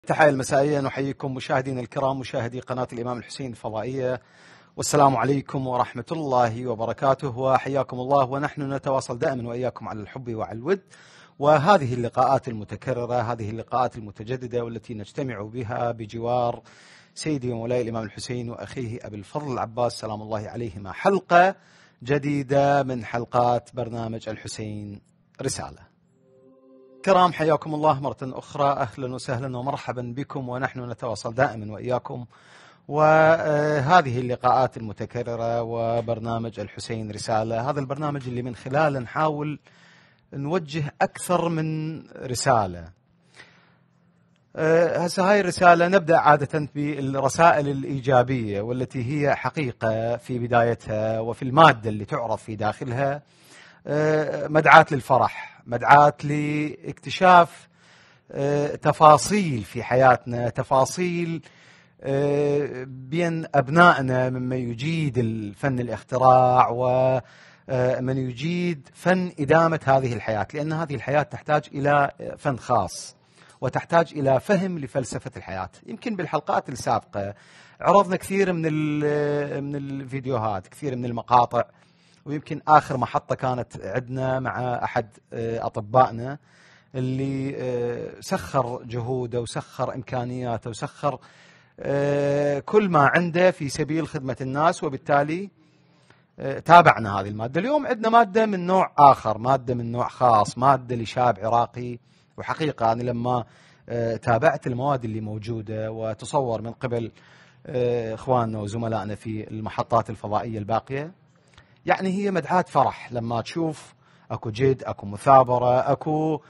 التحية المسائية، نحييكم مشاهدينا الكرام مشاهدي قناة الإمام الحسين الفضائية، والسلام عليكم ورحمة الله وبركاته، وحياكم الله. ونحن نتواصل دائما وإياكم على الحب وعلى الود، وهذه اللقاءات المتكررة، هذه اللقاءات المتجددة، والتي نجتمع بها بجوار سيدي ومولاي الإمام الحسين وأخيه أبي الفضل العباس سلام الله عليهما، حلقة جديدة من حلقات برنامج الحسين رسالة. كرام، حياكم الله مرة أخرى، أهلا وسهلا ومرحبا بكم، ونحن نتواصل دائما وإياكم، وهذه اللقاءات المتكررة وبرنامج الحسين رسالة، هذا البرنامج اللي من خلاله نحاول نوجه أكثر من رسالة. هسه هاي الرسالة نبدأ عادة بالرسائل الإيجابية، والتي هي حقيقة في بدايتها وفي المادة اللي تعرف في داخلها مدعاة للفرح، مدعاة لاكتشاف تفاصيل في حياتنا، تفاصيل بين أبنائنا ممن يجيد الفن الاختراع ومن يجيد فن إدامة هذه الحياة، لأن هذه الحياة تحتاج إلى فن خاص وتحتاج إلى فهم لفلسفة الحياة. يمكن بالحلقات السابقة عرضنا كثير من الفيديوهات، كثير من المقاطع، ويمكن آخر محطة كانت عندنا مع أحد أطبائنا اللي سخر جهوده وسخر إمكانياته وسخر كل ما عنده في سبيل خدمة الناس، وبالتالي تابعنا هذه المادة. اليوم عندنا مادة من نوع آخر، مادة من نوع خاص، مادة لشاب عراقي. وحقيقة أنا لما تابعت المواد اللي موجودة وتصور من قبل إخواننا وزملائنا في المحطات الفضائية الباقية، يعني هي مدعاة فرح لما تشوف أكو جد، أكو مثابرة، أكو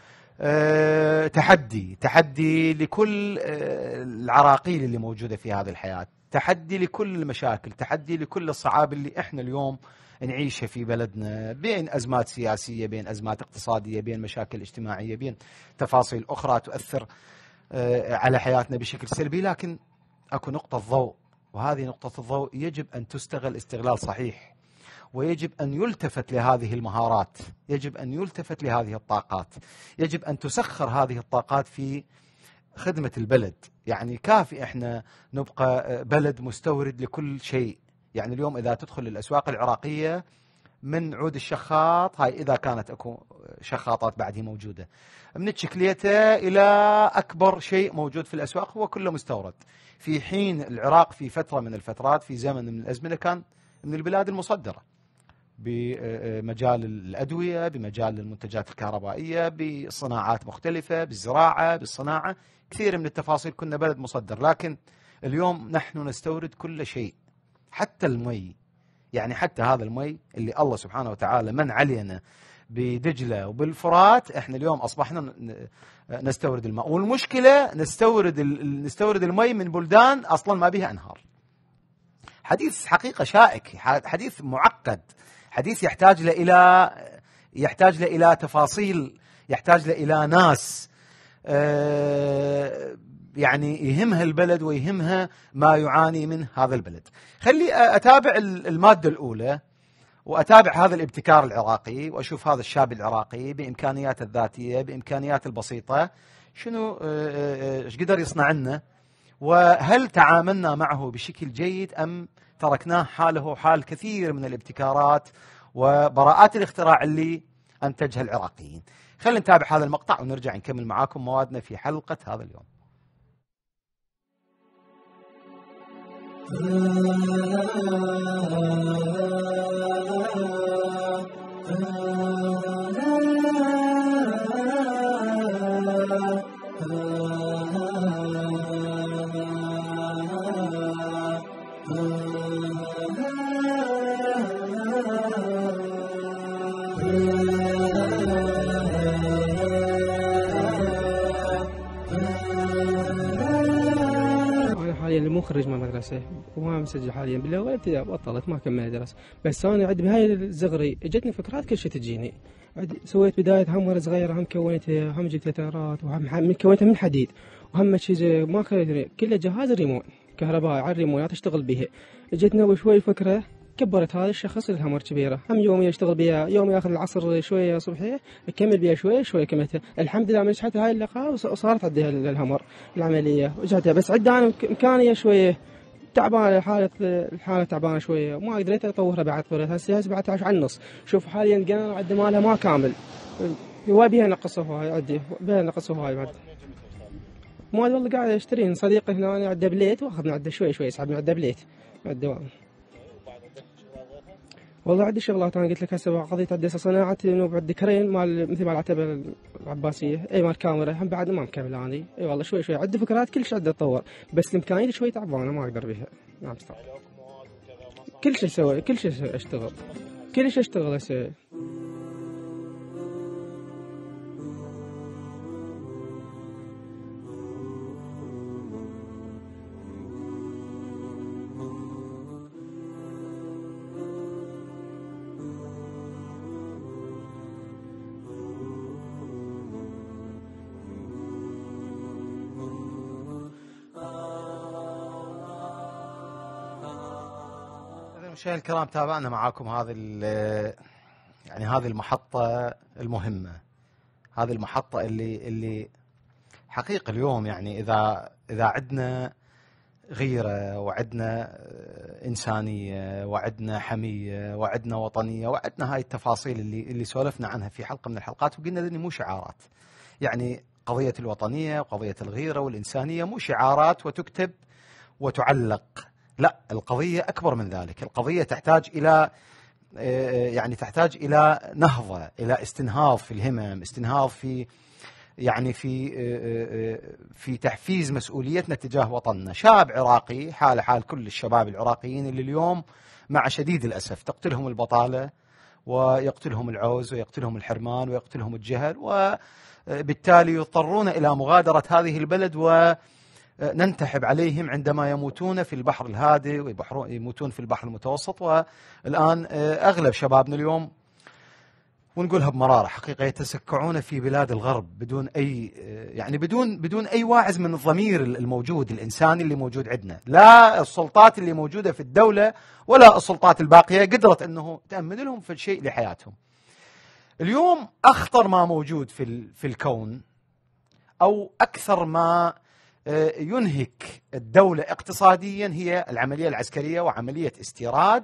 تحدي لكل العراقيل اللي موجودة في هذه الحياة، تحدي لكل المشاكل، تحدي لكل الصعاب اللي إحنا اليوم نعيشها في بلدنا، بين أزمات سياسية، بين أزمات اقتصادية، بين مشاكل اجتماعية، بين تفاصيل أخرى تؤثر على حياتنا بشكل سلبي. لكن أكو نقطة ضوء، وهذه نقطة الضوء يجب أن تستغل استغلال صحيح، ويجب أن يلتفت لهذه المهارات، يجب أن يلتفت لهذه الطاقات، يجب أن تسخر هذه الطاقات في خدمة البلد. يعني كافي إحنا نبقى بلد مستورد لكل شيء. يعني اليوم إذا تدخل الأسواق العراقية من عود الشخاط، هاي إذا كانت أكو شخاطات بعدها موجودة، من الشكليته إلى أكبر شيء موجود في الأسواق هو كله مستورد، في حين العراق في فترة من الفترات، في زمن من الأزمنة، كان من البلاد المصدرة بمجال الأدوية، بمجال المنتجات الكهربائية، بصناعات مختلفة، بالزراعة، بالصناعة، كثير من التفاصيل كنا بلد مصدر. لكن اليوم نحن نستورد كل شيء، حتى المي. يعني حتى هذا المي اللي الله سبحانه وتعالى من علينا بدجلة وبالفرات، احنا اليوم أصبحنا نستورد الماء، والمشكلة نستورد المي من بلدان أصلا ما بها أنهار. حديث حقيقة شائك، حديث معقد، حديث يحتاج إلى تفاصيل، يحتاج إلى ناس يعني يهمها البلد ويهمها ما يعاني من هذا البلد. خلي أتابع المادة الأولى، وأتابع هذا الابتكار العراقي، وأشوف هذا الشاب العراقي بإمكانياته الذاتية، بإمكانياته البسيطة، شنو ايش قدر يصنع لنا، وهل تعاملنا معه بشكل جيد أم تركناه حاله حال كثير من الابتكارات وبراءات الاختراع اللي أنتجها العراقيين. خلينا نتابع هذا المقطع ونرجع نكمل معاكم موادنا في حلقة هذا اليوم. حاليا مخرج من المدرسة وما مسجل حاليا بالأول ابتدائي، بطلت ما كملت درس. بس أنا عندي بهاي الصغري اجتني فكرات كل شيء تجيني. سويت بداية هم مرة صغيرة، هم كونتها، هم جبت تترات، وهم كونتها من حديد، وهم شيء ما كله جهاز ريمون كهربائي على الريمونات اشتغل بها. اجتنا وشوي فكرة كبرت هذا الشخص الهمر كبيرة، هم يوم يشتغل بها، يوم ياخذ العصر شوية صبحية يكمل بها شوية شوية كملتها. الحمد لله من نجحت هاي اللقاء وصارت عندها الهمر العملية وجهتها، بس عندها أنا إمكانية شوية تعبانة، الحالة تعبانة شوية وما قدرت أطورها بعد. هسه بعد على النص. شوف حاليا القناة عند مالها ما كامل، هو بيها نقصه هاي، عندي بيها نقصه هاي بعد. مو والله قاعد اشتري صديقي هنا عنده بليت واخذ من عنده شوي شوي يسحب من عنده بليت مع الدوام. والله عندي شغلات انا قلت لك هسه قضيت عندي صناعه انه عندي كرين مال مثل ما العتبه العباسيه، اي مال كاميرا هم بعد ما مكمل اني. اي والله شوي شوي عندي فكرات كل شيء عندي اتطور، بس الامكانيات شوي تعبانه ما اقدر بها. نعم صح. كل شيء اسوي، كل شيء اشتغل، كل شيء اشتغل هسه. مشاهدينا الكرام، تابعنا معاكم يعني هذه المحطة المهمة، هذه المحطة اللي حقيقة اليوم يعني إذا عندنا غيرة وعندنا إنسانية وعندنا حمية وعندنا وطنية وعندنا هاي التفاصيل اللي سولفنا عنها في حلقة من الحلقات، وقلنا ذني مو شعارات. يعني قضية الوطنية وقضية الغيرة والإنسانية مو شعارات وتكتب وتعلق، لا، القضية أكبر من ذلك. القضية تحتاج إلى نهضة، إلى استنهاض في الهمم، استنهاض في تحفيز مسؤوليتنا تجاه وطننا. شاب عراقي حال كل الشباب العراقيين اللي اليوم مع شديد الأسف تقتلهم البطالة ويقتلهم العوز ويقتلهم الحرمان ويقتلهم الجهل، وبالتالي يضطرون إلى مغادرة هذه البلد وننتحب عليهم عندما يموتون في البحر الهادئ ويموتون في البحر المتوسط. والآن أغلب شبابنا اليوم، ونقولها بمرارة حقيقة، يتسكعون في بلاد الغرب بدون أي بدون أي واعز من الضمير الموجود الإنساني اللي موجود عندنا. لا السلطات اللي موجودة في الدولة ولا السلطات الباقية قدرت أنه تأمن لهم في شيء لحياتهم. اليوم أخطر ما موجود في الكون، أو أكثر ما ينهك الدولة اقتصاديا، هي العملية العسكرية وعملية استيراد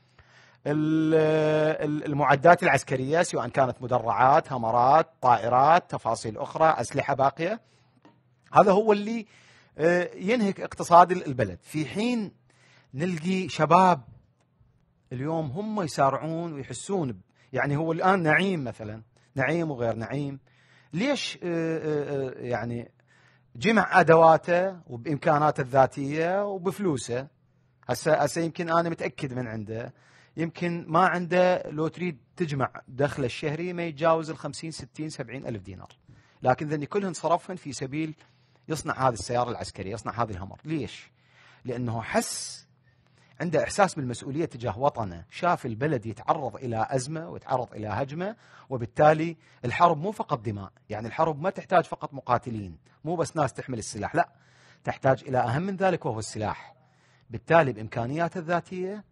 المعدات العسكرية، سواء كانت مدرعات، همرات، طائرات، تفاصيل أخرى، أسلحة باقية. هذا هو اللي ينهك اقتصاد البلد، في حين نلقي شباب اليوم هم يسارعون ويحسون يعني هو الآن نعيم، مثلا نعيم وغير نعيم. ليش؟ يعني جمع أدواته وبإمكاناته الذاتية وبفلوسه. هسه يمكن أنا متأكد من عنده، يمكن ما عنده لو تريد تجمع دخله الشهري ما يتجاوز 50 60 70 ألف دينار، لكن ذني كلهن صرفهن في سبيل يصنع هذه السيارة العسكرية، يصنع هذه الهمر. ليش؟ لأنه حس، عنده إحساس بالمسؤولية تجاه وطنه، شاف البلد يتعرض إلى أزمة ويتعرض إلى هجمة، وبالتالي الحرب مو فقط دماء، يعني الحرب ما تحتاج فقط مقاتلين، مو بس ناس تحمل السلاح، لا، تحتاج إلى أهم من ذلك وهو السلاح. بالتالي بإمكانياته الذاتية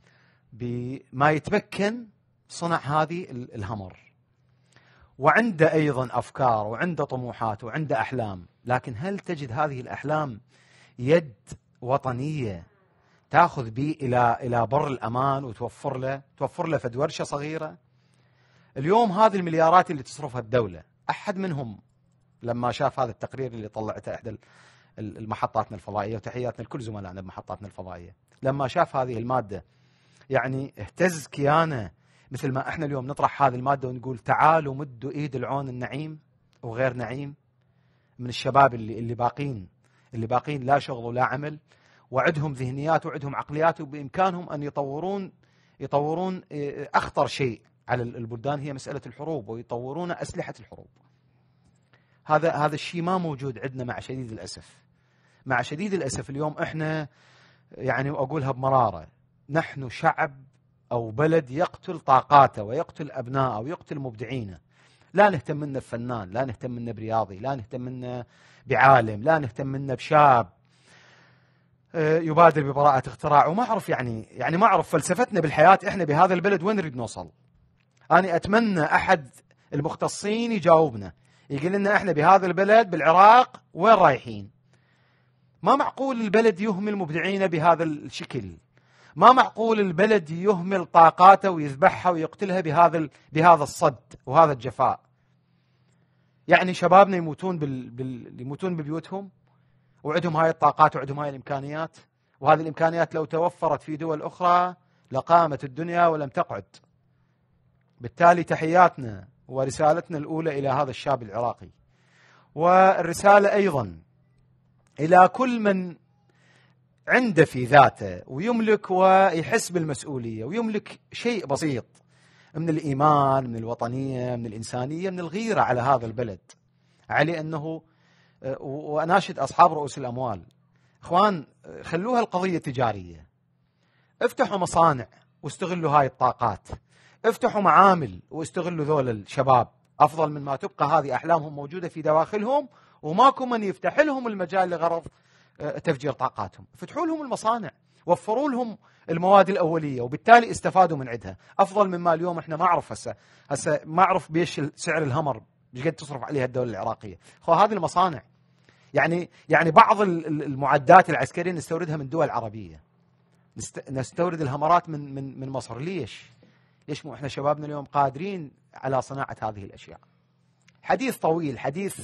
بما يتمكن صنع هذه الهمر، وعنده أيضا أفكار وعنده طموحات وعنده أحلام. لكن هل تجد هذه الأحلام يد وطنية تأخذ به إلى بر الأمان وتوفر له فد ورشة صغيرة؟ اليوم هذه المليارات اللي تصرفها الدولة، أحد منهم لما شاف هذا التقرير اللي طلعته إحدى المحطاتنا الفضائية، وتحياتنا لكل زملائنا بمحطاتنا الفضائية، لما شاف هذه المادة يعني اهتز كيانه، مثل ما احنا اليوم نطرح هذه المادة ونقول تعالوا مدوا ايد العون النعيم وغير نعيم من الشباب اللي باقين لا شغل ولا عمل، وعندهم ذهنيات وعندهم عقليات، وبإمكانهم أن يطورون أخطر شيء على البلدان هي مسألة الحروب، ويطورون أسلحة الحروب. هذا الشيء ما موجود عندنا مع شديد الأسف. اليوم احنا يعني وأقولها بمرارة، نحن شعب أو بلد يقتل طاقاته ويقتل أبنائه ويقتل مبدعينه. لا نهتم منا بفنان، لا نهتم منا برياضي، لا نهتم منا بعالم، لا نهتم منا بشاب. يبادر ببراءة اختراع. وما أعرف يعني ما أعرف فلسفتنا بالحياة إحنا بهذا البلد وين نريد نوصل. أنا أتمنى أحد المختصين يجاوبنا، يقول لنا إحنا بهذا البلد بالعراق وين رايحين. ما معقول البلد يهمل مبدعين بهذا الشكل، ما معقول البلد يهمل طاقاته ويذبحها ويقتلها بهذا الصد وهذا الجفاء. يعني شبابنا يموتون ببيوتهم وعندهم هاي الطاقات وعندهم هاي الإمكانيات، وهذه الإمكانيات لو توفرت في دول أخرى لقامت الدنيا ولم تقعد. بالتالي تحياتنا ورسالتنا الأولى إلى هذا الشاب العراقي، والرسالة أيضا إلى كل من عنده في ذاته ويملك ويحس بالمسؤولية ويملك شيء بسيط من الإيمان، من الوطنية، من الإنسانية، من الغيرة على هذا البلد، عليه أنه وأناشد أصحاب رؤوس الأموال، إخوان خلوها القضية تجارية، افتحوا مصانع واستغلوا هاي الطاقات، افتحوا معامل واستغلوا ذول الشباب، أفضل من ما تبقى هذه أحلامهم موجودة في دواخلهم وماكو من يفتح لهم المجال لغرض تفجير طاقاتهم. فتحوا لهم المصانع، وفروا لهم المواد الأولية، وبالتالي استفادوا من عندها. أفضل مما اليوم احنا ما أعرف هسه ما أعرف بيش سعر الهمر بيش قد تصرف عليها الدولة العراقية. هذه المصانع يعني بعض المعدات العسكرية نستوردها من دول عربية، نستورد الهمرات من مصر. ليش مو احنا شبابنا اليوم قادرين على صناعة هذه الأشياء؟ حديث طويل، حديث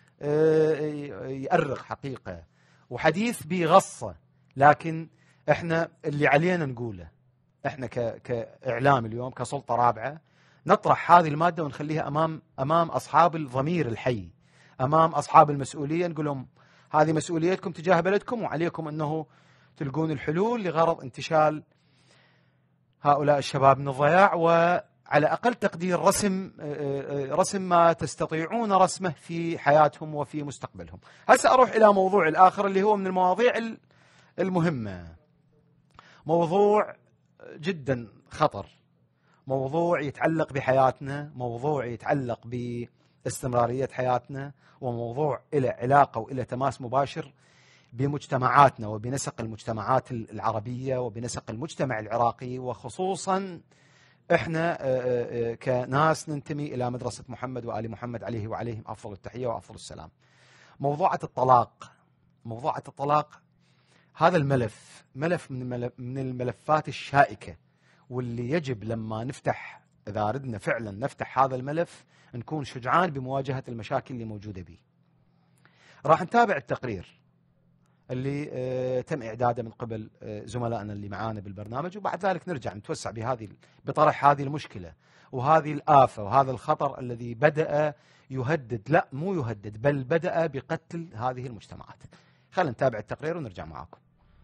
يأرق حقيقة، وحديث بغصة، لكن احنا اللي علينا نقوله احنا كإعلام اليوم كسلطة رابعة نطرح هذه المادة ونخليها أمام أصحاب الضمير الحي، أمام أصحاب المسؤولية، نقول لهم هذه مسؤوليتكم تجاه بلدكم، وعليكم أنه تلقون الحلول لغرض انتشال هؤلاء الشباب من الضياع، وعلى أقل تقدير رسم ما تستطيعون رسمه في حياتهم وفي مستقبلهم. هسه أروح إلى موضوع الآخر اللي هو من المواضيع المهمة، موضوع جدا خطر، موضوع يتعلق بحياتنا، موضوع يتعلق باستمرارية حياتنا، وموضوع له علاقة وله تماس مباشر بمجتمعاتنا وبنسق المجتمعات العربية وبنسق المجتمع العراقي، وخصوصا احنا كناس ننتمي إلى مدرسة محمد وآل محمد عليه وعليهم أفضل التحية وأفضل السلام. موضوعة الطلاق هذا الملف من الملفات الشائكة، واللي يجب لما نفتح، إذا ردنا فعلا نفتح هذا الملف، نكون شجعان بمواجهة المشاكل اللي موجودة به. راح نتابع التقرير اللي تم إعداده من قبل زملائنا اللي معانا بالبرنامج، وبعد ذلك نرجع نتوسع بطرح هذه المشكلة وهذه الآفة وهذا الخطر الذي بدأ يهدد، لا مو يهدد، بل بدأ بقتل هذه المجتمعات. خلينا نتابع التقرير ونرجع معاكم.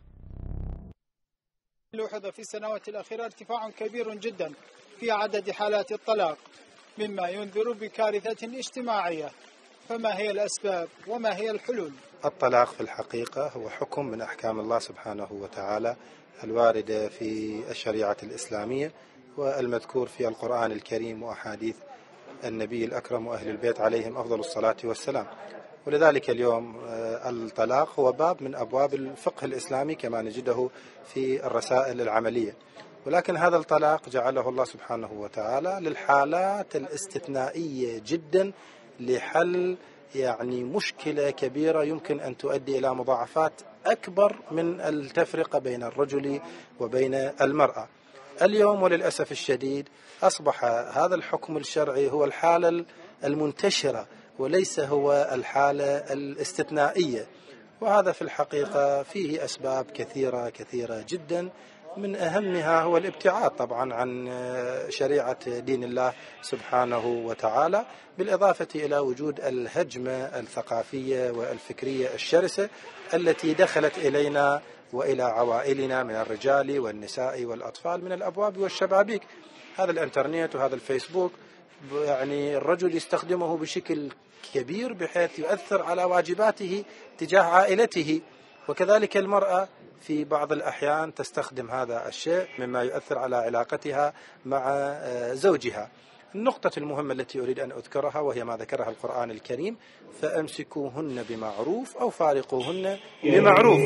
لوحظ في السنوات الأخيرة ارتفاع كبير جدا في عدد حالات الطلاق، مما ينذر بكارثة اجتماعية. فما هي الأسباب وما هي الحلول؟ الطلاق في الحقيقة هو حكم من أحكام الله سبحانه وتعالى الواردة في الشريعة الإسلامية، والمذكور في القرآن الكريم وأحاديث النبي الأكرم وأهل البيت عليهم أفضل الصلاة والسلام. ولذلك اليوم الطلاق هو باب من أبواب الفقه الإسلامي كما نجده في الرسائل العملية، ولكن هذا الطلاق جعله الله سبحانه وتعالى للحالات الاستثنائية جدا، لحل مشكلة كبيرة يمكن أن تؤدي إلى مضاعفات أكبر من التفرقة بين الرجل وبين المرأة. اليوم وللأسف الشديد أصبح هذا الحكم الشرعي هو الحالة المنتشرة وليس هو الحالة الاستثنائية، وهذا في الحقيقة فيه أسباب كثيرة جدا، من أهمها هو الابتعاد طبعا عن شريعة دين الله سبحانه وتعالى، بالإضافة إلى وجود الهجمة الثقافية والفكرية الشرسة التي دخلت إلينا وإلى عوائلنا من الرجال والنساء والأطفال من الأبواب والشبابيك. هذا الإنترنت وهذا الفيسبوك الرجل يستخدمه بشكل كبير بحيث يؤثر على واجباته تجاه عائلته، وكذلك المرأة في بعض الأحيان تستخدم هذا الشيء مما يؤثر على علاقتها مع زوجها. النقطة المهمة التي أريد أن أذكرها وهي ما ذكرها القرآن الكريم: فأمسكوهن بمعروف أو فارقوهن بمعروف.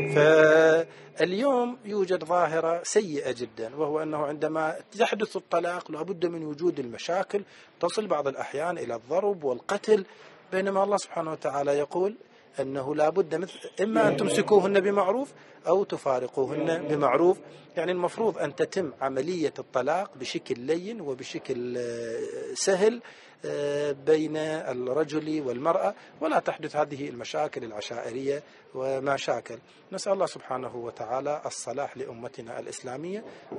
فاليوم يوجد ظاهرة سيئة جدا، وهو أنه عندما يحدث الطلاق لابد من وجود المشاكل تصل بعض الأحيان إلى الضرب والقتل، بينما الله سبحانه وتعالى يقول أنه لا بد إما أن تمسكوهن بمعروف أو تفارقوهن بمعروف. يعني المفروض أن تتم عملية الطلاق بشكل لين وبشكل سهل بين الرجل والمرأة، ولا تحدث هذه المشاكل العشائرية ومشاكل. نسأل الله سبحانه وتعالى الصلاح لأمتنا الإسلامية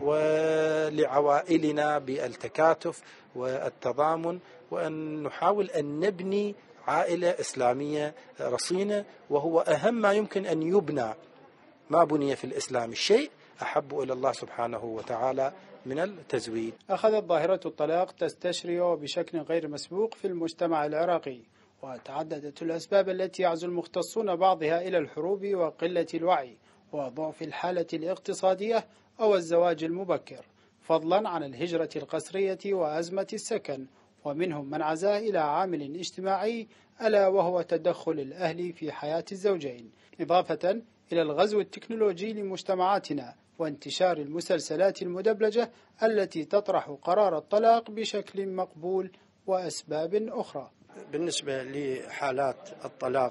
ولعوائلنا بالتكاتف والتضامن، وأن نحاول أن نبني عائلة إسلامية رصينة، وهو أهم ما يمكن أن يبنى. ما بني في الإسلام الشيء أحب إلى الله سبحانه وتعالى من التزويد. أخذت ظاهرة الطلاق تستشري بشكل غير مسبوق في المجتمع العراقي، وتعددت الأسباب التي يعزو المختصون بعضها إلى الحروب وقلة الوعي وضعف الحالة الاقتصادية أو الزواج المبكر، فضلا عن الهجرة القسرية وأزمة السكن، ومنهم من عزاه إلى عامل اجتماعي ألا وهو تدخل الأهل في حياة الزوجين، إضافة إلى الغزو التكنولوجي لمجتمعاتنا وانتشار المسلسلات المدبلجة التي تطرح قرار الطلاق بشكل مقبول وأسباب أخرى. بالنسبة لحالات الطلاق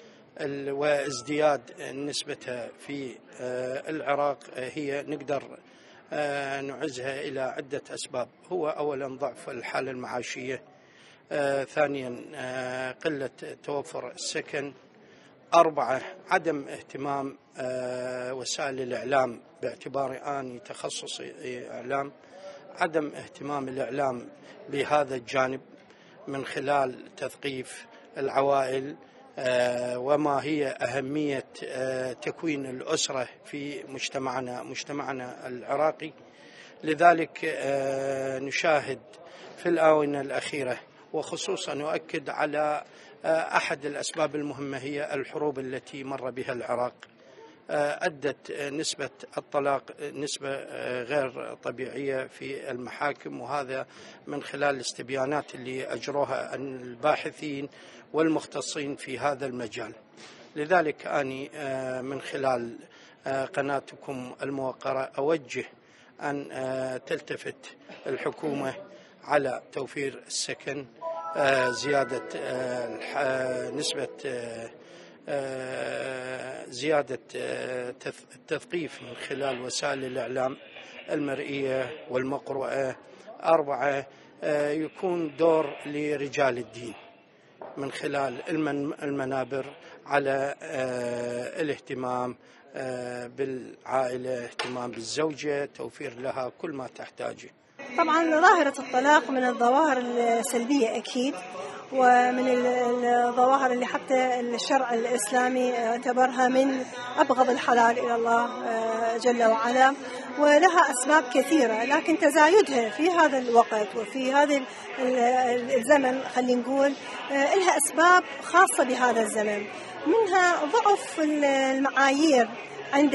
وازدياد نسبتها في العراق، هي نقدر نعزها إلى عدة أسباب. هو أولا ضعف الحالة المعاشية، ثانيا قلة توفر السكن، 4 عدم اهتمام وسائل الإعلام، باعتباري أني تخصصي إعلام، عدم اهتمام الإعلام بهذا الجانب من خلال تثقيف العوائل وما هي أهمية تكوين الأسرة في مجتمعنا العراقي. لذلك نشاهد في الآونة الأخيرة، وخصوصا نؤكد على أحد الأسباب المهمة، هي الحروب التي مر بها العراق، أدت نسبة الطلاق نسبة غير طبيعية في المحاكم، وهذا من خلال الاستبيانات اللي أجروها الباحثين والمختصين في هذا المجال. لذلك أني من خلال قناتكم الموقرة أوجه أن تلتفت الحكومة على توفير السكن، زيادة نسبة زيادة التثقيف من خلال وسائل الإعلام المرئية والمقروءة، 4 يكون دور لرجال الدين من خلال المنابر على الاهتمام بالعائلة، اهتمام بالزوجة، توفير لها كل ما تحتاجه. طبعا ظاهرة الطلاق من الظواهر السلبية أكيد، ومن الظواهر اللي حتى الشرع الإسلامي اعتبرها من أبغض الحلال إلى الله جل وعلا، ولها أسباب كثيرة، لكن تزايدها في هذا الوقت وفي هذا الزمن خلينا نقول لها أسباب خاصة بهذا الزمن، منها ضعف المعايير عند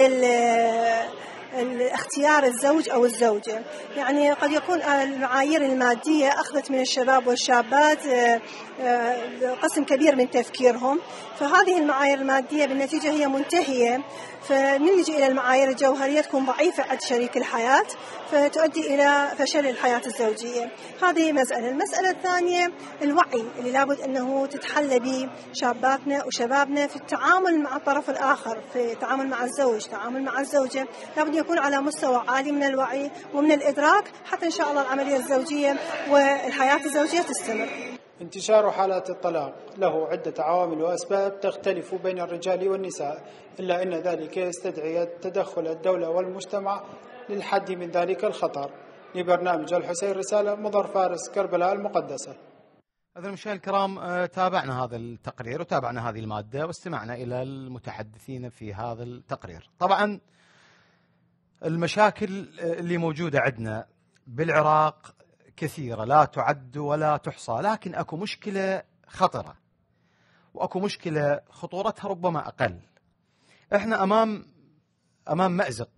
اختيار الزوج أو الزوجة. يعني قد يكون المعايير المادية أخذت من الشباب والشابات قسم كبير من تفكيرهم، فهذه المعايير المادية بالنتيجة هي منتهية، فنيجي إلى المعايير الجوهرية تكون ضعيفة عند شريك الحياة، فتؤدي إلى فشل الحياة الزوجية. هذه مسألة. المسألة الثانية الوعي اللي لابد أنه تتحلى به شاباتنا وشبابنا في التعامل مع الطرف الآخر، في التعامل مع الزوج، التعامل مع الزوجة، لابد يكون على مستوى عالي من الوعي ومن الإدراك حتى إن شاء الله العملية الزوجية والحياة الزوجية تستمر. انتشار حالات الطلاق له عدة عوامل وأسباب تختلف بين الرجال والنساء، إلا أن ذلك يستدعي تدخل الدولة والمجتمع للحد من ذلك الخطر. لبرنامج الحسين رسالة، مضر فارس، كربلاء المقدسة. أيها المشاهدين الكرام، تابعنا هذا التقرير وتابعنا هذه المادة واستمعنا إلى المتحدثين في هذا التقرير. طبعا المشاكل اللي موجودة عندنا بالعراق كثيرة لا تعد ولا تحصى، لكن أكو مشكلة خطرة وأكو مشكلة خطورتها ربما أقل. إحنا أمام مأزق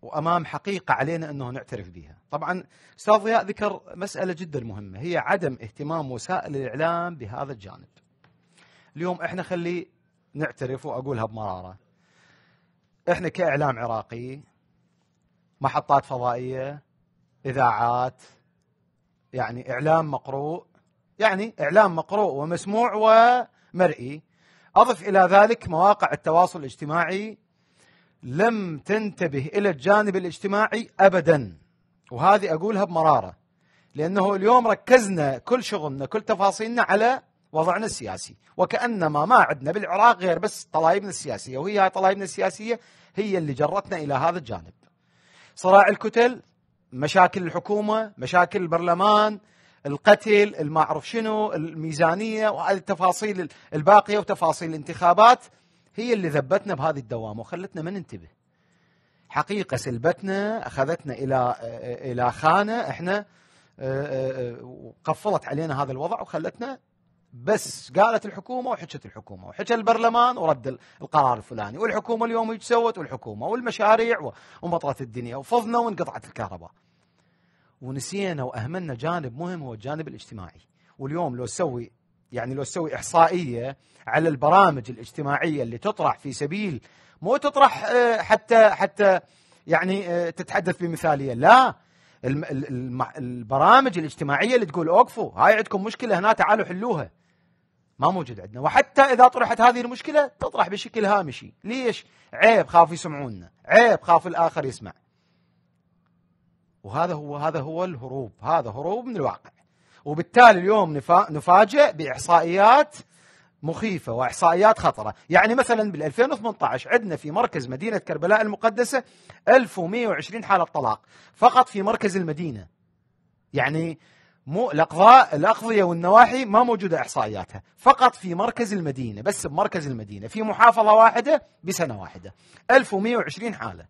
وأمام حقيقة علينا أنه نعترف بها. طبعا أستاذ ضياء ذكر مسألة جدا مهمة، هي عدم اهتمام وسائل الإعلام بهذا الجانب. اليوم إحنا خلي نعترف وأقولها بمرارة، إحنا كإعلام عراقي، محطات فضائية، إذاعات، يعني إعلام مقروء، يعني إعلام مقروء ومسموع ومرئي. أضف إلى ذلك مواقع التواصل الاجتماعي لم تنتبه إلى الجانب الاجتماعي أبدا، وهذه أقولها بمرارة، لأنه اليوم ركزنا كل شغلنا كل تفاصيلنا على وضعنا السياسي، وكأنما ما عندنا بالعراق غير بس طلائبنا السياسية، وهي هاي طلائبنا السياسية هي اللي جرتنا إلى هذا الجانب. صراع الكتل، مشاكل الحكومة، مشاكل البرلمان، القتل، المعرف شنو، الميزانية، وهذه التفاصيل الباقية وتفاصيل الانتخابات هي اللي ذبتنا بهذه الدوامة وخلتنا ما ننتبه. حقيقة سلبتنا، أخذتنا إلى خانة احنا وقفلت علينا هذا الوضع وخلتنا بس قالت الحكومة وحكت الحكومة وحكى البرلمان ورد القرار الفلاني، والحكومة اليوم ايش سوت، والحكومة والمشاريع ومطرت الدنيا وفضنا وانقطعت الكهرباء، ونسينا وأهملنا جانب مهم هو الجانب الاجتماعي. واليوم لو تسوي إحصائية على البرامج الاجتماعية اللي تطرح في سبيل مو تطرح حتى يعني تتحدث بمثالية، لا، البرامج الاجتماعية اللي تقول اوقفوا، هاي عندكم مشكلة هنا تعالوا حلوها، ما موجود عندنا. وحتى إذا طرحت هذه المشكلة تطرح بشكل هامشي. ليش؟ عيب خاف يسمعونا، عيب خاف الآخر يسمع. وهذا هو الهروب، هذا هروب من الواقع. وبالتالي اليوم نفاجئ بإحصائيات مخيفة وإحصائيات خطرة. يعني مثلا بال 2018 عندنا في مركز مدينة كربلاء المقدسة 1120 حالة طلاق فقط في مركز المدينة. يعني مو الأقضية والنواحي ما موجودة إحصائياتها، فقط في مركز المدينة، بس بمركز المدينة في محافظة واحدة بسنة واحدة 1120 حالة.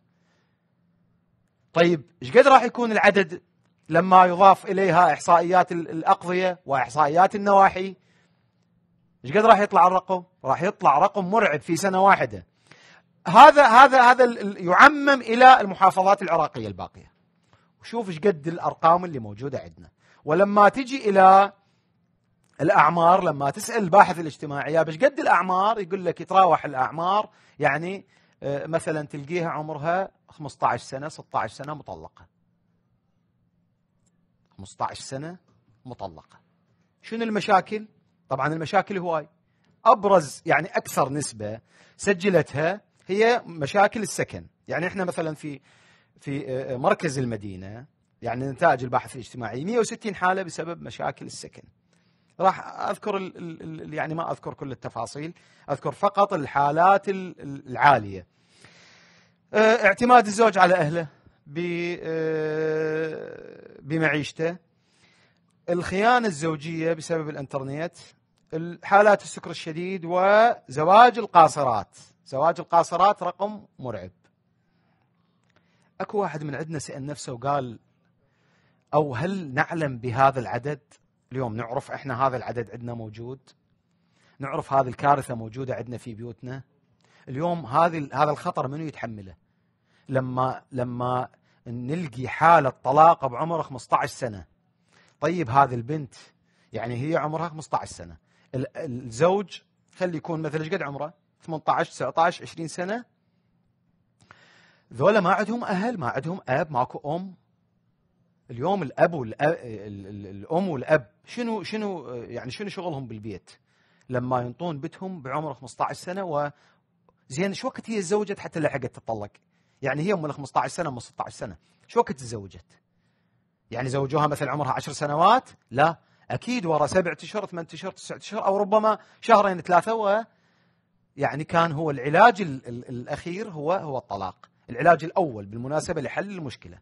طيب ايش قد راح يكون العدد لما يضاف إليها إحصائيات الأقضية وإحصائيات النواحي؟ ايش قد راح يطلع الرقم؟ راح يطلع رقم مرعب في سنة واحدة. هذا يعمم إلى المحافظات العراقية الباقية. وشوف ايش قد الأرقام اللي موجودة عندنا. ولما تجي إلى الأعمار، لما تسأل الباحث الاجتماعي ايش قد الأعمار، يقول لك يتراوح الأعمار، يعني مثلا تلقيها عمرها 15 سنة 16 سنة مطلقة، 15 سنة مطلقة. شنو المشاكل؟ طبعا المشاكل هواي، أبرز يعني أكثر نسبة سجلتها هي مشاكل السكن. يعني إحنا مثلا في مركز المدينة، يعني نتائج البحث الاجتماعي 160 حالة بسبب مشاكل السكن. راح أذكر يعني ما أذكر كل التفاصيل، أذكر فقط الحالات العالية. اعتماد الزوج على أهله بمعيشته، الخيانة الزوجية بسبب الانترنت، حالات السكر الشديد، وزواج القاصرات. زواج القاصرات رقم مرعب. أكو واحد من عندنا سأل نفسه وقال أو هل نعلم بهذا العدد؟ اليوم نعرف إحنا هذا العدد عندنا موجود، نعرف هذه الكارثة موجودة عندنا في بيوتنا. اليوم هذا الخطر منو يتحمله؟ لما نلقي حالة طلاق بعمر 15 سنة. طيب هذه البنت يعني هي عمرها 15 سنة، الزوج خلي يكون مثلا ايش قد عمره 18 19 20 سنة. ذولا ما عندهم أهل، ما عندهم أب، ماكو أم. اليوم الأب والأم والأب شنو يعني شنو شغلهم بالبيت لما ينطون بيتهم بعمر 15 سنة؟ وزين شو وقت هي تزوجت حتى لحقت تطلق؟ يعني هي أم 15 سنة أم 16 سنة شو وقت تزوجت؟ يعني زوجوها مثلا عمرها 10 سنوات؟ لا، أكيد ورا 7 أشهر 8 أشهر 9 أشهر، أو ربما شهرين 3. يعني كان هو العلاج الأخير هو الطلاق، العلاج الأول بالمناسبة لحل المشكلة.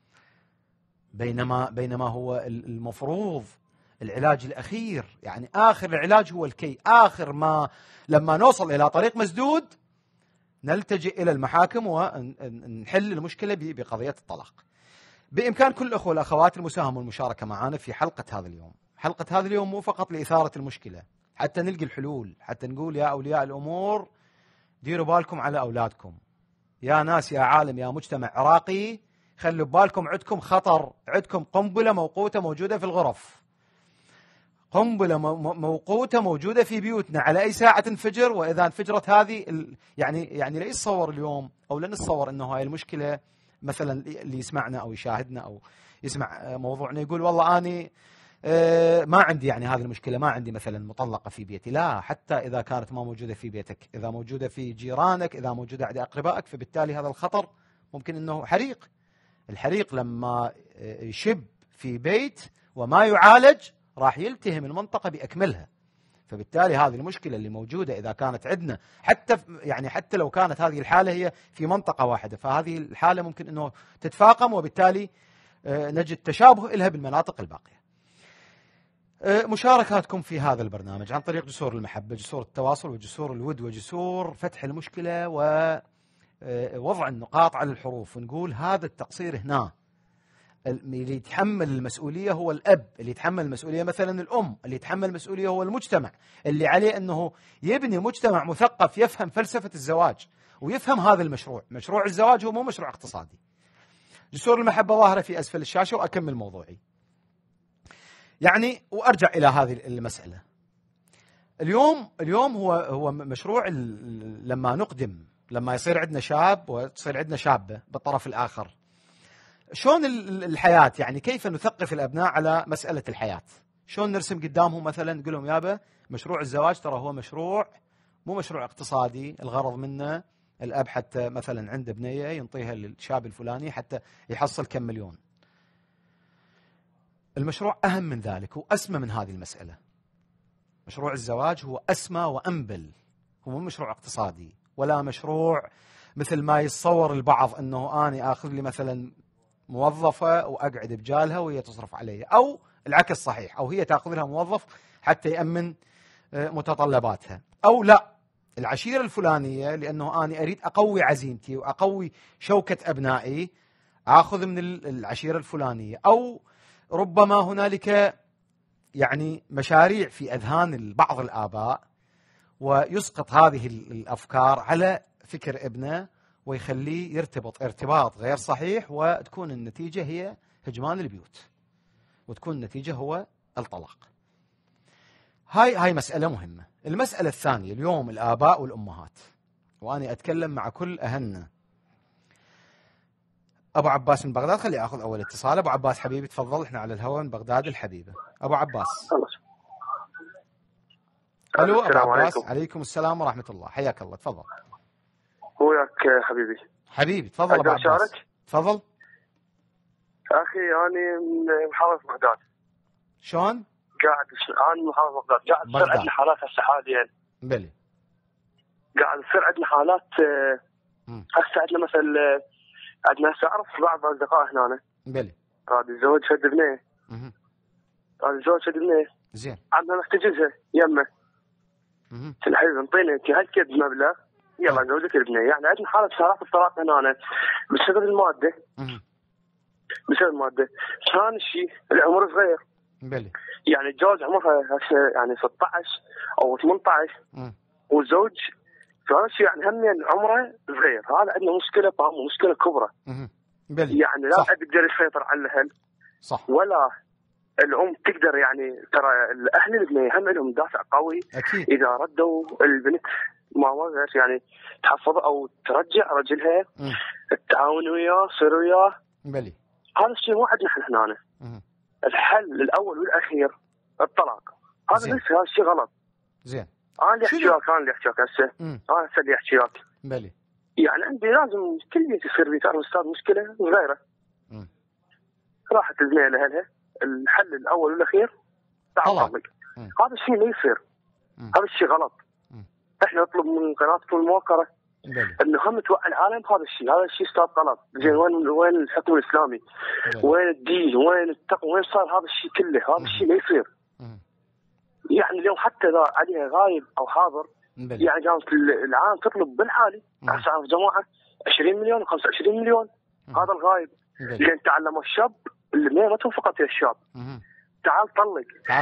بينما هو المفروض العلاج الأخير، يعني آخر العلاج هو الكي. آخر ما لما نوصل إلى طريق مسدود نلتجئ إلى المحاكم ونحل المشكلة بقضية الطلاق. بإمكان كل الأخوة والأخوات المساهمة والمشاركة معنا في حلقة هذا اليوم. حلقة هذا اليوم مو فقط لإثارة المشكلة، حتى نلقي الحلول، حتى نقول يا أولياء الأمور ديروا بالكم على أولادكم، يا ناس يا عالم يا مجتمع عراقي، خلوا ببالكم عندكم خطر، عندكم قنبلة موقوتة موجودة في الغرف، قنبلة موقوتة موجودة في بيوتنا، على أي ساعة تنفجر. وإذا انفجرت هذه يعني لا يتصور اليوم أو لا نتصور أنه هاي المشكلة مثلا اللي يسمعنا أو يشاهدنا أو يسمع موضوعنا يقول والله أنا ما عندي يعني هذه المشكلة، ما عندي مثلا مطلقة في بيتي. لا، حتى إذا كانت ما موجودة في بيتك، إذا موجودة في جيرانك، إذا موجودة عند أقربائك، فبالتالي هذا الخطر ممكن أنه حريق. الحريق لما يشب في بيت وما يعالج راح يلتهم المنطقة بأكملها. فبالتالي هذه المشكلة اللي موجودة إذا كانت عندنا، حتى لو كانت هذه الحالة هي في منطقة واحدة، فهذه الحالة ممكن أنه تتفاقم، وبالتالي نجد تشابه لها بالمناطق الباقية. مشاركاتكم في هذا البرنامج عن طريق جسور المحبة، جسور التواصل، وجسور الود، وجسور فتح المشكلة ووضع النقاط على الحروف، ونقول هذا التقصير هنا. اللي يتحمل المسؤولية هو الأب، اللي يتحمل المسؤولية مثلا الأم، اللي يتحمل المسؤولية هو المجتمع، اللي عليه أنه يبني مجتمع مثقف يفهم فلسفة الزواج ويفهم هذا المشروع. مشروع الزواج هو مو مشروع اقتصادي. جسور المحبة ظاهرة في أسفل الشاشة، وأكمل موضوعي. وأرجع إلى هذه المسألة. اليوم هو مشروع لما يصير عندنا شاب وتصير عندنا شابة بالطرف الآخر، شلون الحياة، كيف نثقف الأبناء على مسألة الحياة، شلون نرسم قدامهم مثلا نقول لهم يابا مشروع الزواج ترى هو مشروع مو مشروع اقتصادي، الغرض منه الأب حتى مثلا عنده بنية ينطيها للشاب الفلاني حتى يحصل كم مليون. المشروع أهم من ذلك، هو أسمى من هذه المسألة. مشروع الزواج هو أسمى وأنبل، هو مو مشروع اقتصادي ولا مشروع مثل ما يتصور البعض أنه أنا أخذ لي مثلا موظفة وأقعد بجالها وهي تصرف علي، أو العكس صحيح، أو هي تأخذ لها موظف حتى يأمن متطلباتها، أو لا العشيرة الفلانية لأنه أنا أريد أقوي عزيمتي وأقوي شوكة أبنائي أخذ من العشيرة الفلانية، أو ربما هنالك مشاريع في أذهان بعض الآباء ويسقط هذه الأفكار على فكر ابنه ويخليه يرتبط ارتباط غير صحيح، وتكون النتيجة هي هجمان البيوت، وتكون النتيجة هو الطلاق. هاي مسألة مهمة. المسألة الثانية اليوم الآباء والأمهات، وأنا أتكلم مع كل أهلنا. أبو عباس من بغداد، خلي أخذ أول اتصال. أبو عباس حبيبي تفضل، إحنا على الهواء من بغداد الحبيبة. أبو عباس. ألو أبو عباس. عليكم السلام ورحمة الله، حياك الله، تفضل. وياك حبيبي تفضل أبو عباس. تفضل أخي. أنا من محافظة بغداد. شلون؟ أنا من محافظة بغداد، قاعد تصير عندنا حالات هسه حاليا. بلي. قاعد تصير عندنا حالات هسه عندنا مثل عندنا هسه أعرف بعض الأصدقاء هنا. بلي. هذا الزوج شد بنيه. زين. عمها محتجزها يمه. الحين انطينا انت هالكد مبلغ يلا نزوجك البنيه. عندنا حاله صارت الطلاق هنا بسبب الماده. ثاني شيء العمر صغير. بلي. الجواز عمرها هسه 16 او 18 والزوج ثاني شيء هم عمره صغير. هذا عندنا مشكله طامه، مشكله كبرى. بلي. لا الاب يقدر يسيطر على الاهل، صح، ولا الام تقدر. ترى الاهل البنيه هم لهم دافع قوي. أكيد. اذا ردوا البنت ما وقت تحفظ او ترجع رجلها التعاون وياه، صير وياه. بلي. هذا الشيء مو عندنا احنا هنا. الحل الاول والاخير الطلاق. هذا الشيء غلط. زين. انا اللي احكي هسه. انا هسه اللي احكي لك. بلي. عندي لازم كل بيت يصير بيت استاذ مشكله صغيره. راحت البنيه لاهلها. الحل الاول والاخير طلاق. هذا الشيء لا يصير. هذا الشيء غلط. احنا نطلب من قناتكم الموقره انه هم توعي العالم هذا الشيء استاذ غلط. زين وين الحكم الاسلامي؟ وين الدين؟ وين التقوى؟ وين صار هذا الشيء كله؟ هذا الشيء لا يصير. اليوم حتى اذا عليها غايب او حاضر كانت العالم تطلب بالعالي هسه جماعه 20 مليون و25 مليون. هذا الغايب لين تعلم الشاب اللي ما توفقت يا الشاب. تعال طلق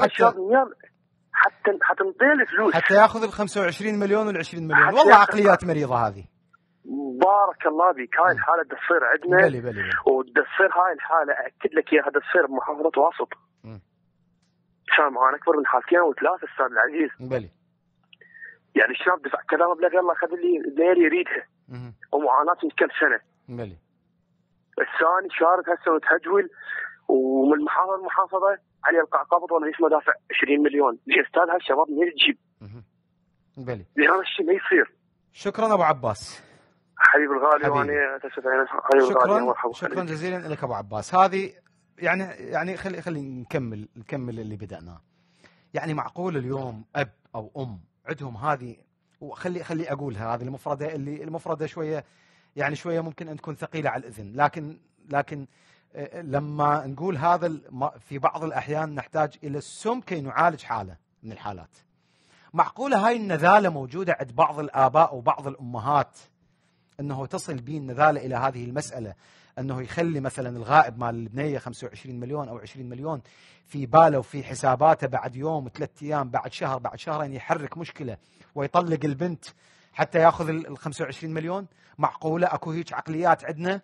حتى نطيل فلوس حتى ياخذ ال 25 مليون وال 20 مليون. والله عقليات مريضه هذه. بارك جزاك الله بك. هاي الحاله تصير عندنا، بلي. وتصير هاي الحاله اكد لك اياها تصير بمحافظه واسط. كان معانا اكبر من حالتين وثلاثه استاذ العزيز. بلي. يعني الشاب دفع كذا مبلغ، يلا خذ لي دير يريدها. ومعاناه من كم سنه. بلي. الثاني شارك هسه وتهجول، ومن محافظه لمحافظه عليه القبض ولا ليش ما دافع 20 مليون. يا استاذ هالشباب منين تجيب؟ بلي. هذا الشيء ما يصير. شكرا ابو عباس حبيب الغالي، وانا اسف شكرا جزيلا لك ابو عباس. هذه يعني خلي نكمل اللي بدأناه. يعني معقول اليوم اب او ام عندهم هذه، وخلي اقولها، هذه المفرده شويه، يعني شويه ممكن ان تكون ثقيله على الاذن، لكن لما نقول هذا في بعض الاحيان نحتاج الى السم كي نعالج حاله من الحالات. معقوله هاي النذاله موجوده عند بعض الاباء وبعض الامهات، انه تصل به النذاله الى هذه المساله، انه يخلي مثلا الغائب مال البنيه 25 مليون او 20 مليون في باله وفي حساباته، بعد يوم 3 ايام بعد شهر بعد شهرين يحرك مشكله ويطلق البنت حتى ياخذ ال 25 مليون. معقوله اكو هيك عقليات عندنا؟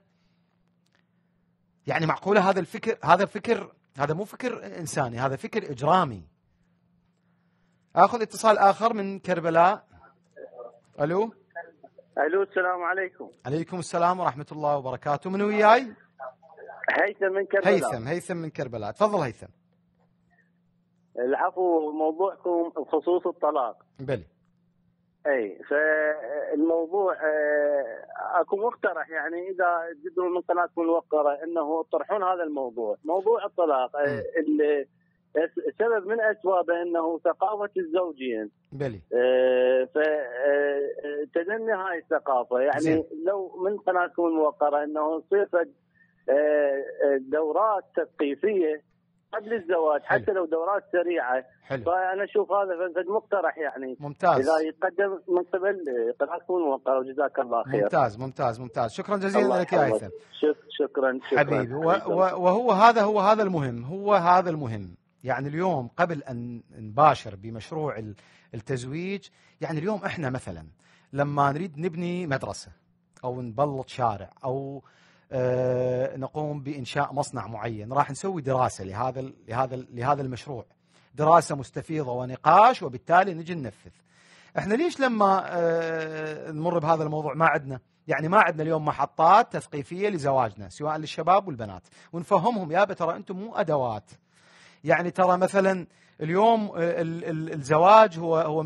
يعني معقوله هذا الفكر هذا مو فكر انساني، هذا فكر اجرامي. اخذ اتصال اخر من كربلاء. الو السلام عليكم. عليكم السلام ورحمه الله وبركاته. من وياي؟ هيثم من كربلاء. هيثم من كربلاء. تفضل هيثم. العفو، موضوعكم بخصوص الطلاق. بلي. اي، فالموضوع اكو مقترح، يعني اذا تقدرون من قناتكم الموقره انه تطرحون هذا الموضوع، موضوع الطلاق. السبب من اسبابه انه ثقافه الزوجين. بلي. فتدني هاي الثقافه، يعني زين. لو من قناتكم الموقره انه تصير دورات تثقيفيه قبل الزواج، حلو. حتى لو دورات سريعه. حلو. فانا اشوف هذا فد مقترح، يعني ممتاز اذا يقدم من قبل قناتكم الموقره. وجزاك الله خير. ممتاز. شكرا جزيلا لك يا هيثم. شكرا حبيبي. وهو هذا المهم. يعني اليوم قبل أن نباشر بمشروع التزويج، يعني اليوم إحنا مثلا لما نريد نبني مدرسة أو نبلط شارع أو نقوم بإنشاء مصنع معين، راح نسوي دراسة لهذا المشروع، دراسة مستفيضة ونقاش، وبالتالي نجي ننفذ. إحنا ليش لما نمر بهذا الموضوع ما عندنا اليوم محطات تثقيفية لزواجنا سواء للشباب والبنات، ونفهمهم يا ترى أنتم مو أدوات. يعني ترى مثلا اليوم الزواج هو